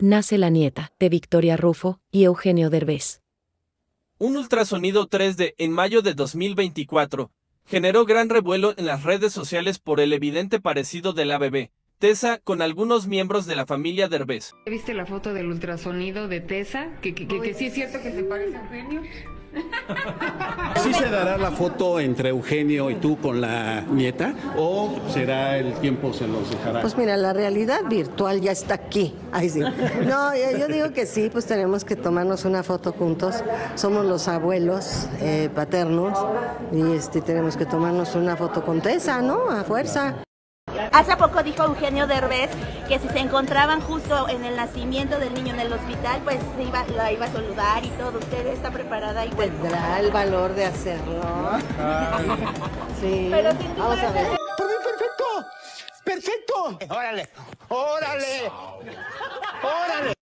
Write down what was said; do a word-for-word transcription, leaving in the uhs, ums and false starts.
nace la nieta de Victoria Rufo y Eugenio Derbez. Un ultrasonido tres D en mayo de dos mil veinticuatro generó gran revuelo en las redes sociales por el evidente parecido de la bebé, Tessa, con algunos miembros de la familia Derbez. ¿Viste la foto del ultrasonido de Tessa? Que, que, que, que sí es cierto que se parece a Eugenio. ¿Sí se dará la foto entre Eugenio y tú con la nieta o será el tiempo se los dejará? Pues mira, la realidad virtual ya está aquí. Ay, sí. No, yo, yo digo que sí, pues tenemos que tomarnos una foto juntos. Somos los abuelos eh, paternos y este, tenemos que tomarnos una foto con Tessa, ¿no? A fuerza. Hace poco dijo Eugenio Derbez que si se encontraban justo en el nacimiento del niño en el hospital, pues se iba, la iba a saludar y todo. ¿Usted está preparada? Y bueno, tendrá el valor de hacerlo. Sí. Pero vamos a ver. ¡Perfecto! ¡Perfecto! ¡Órale! ¡Órale! ¡Órale!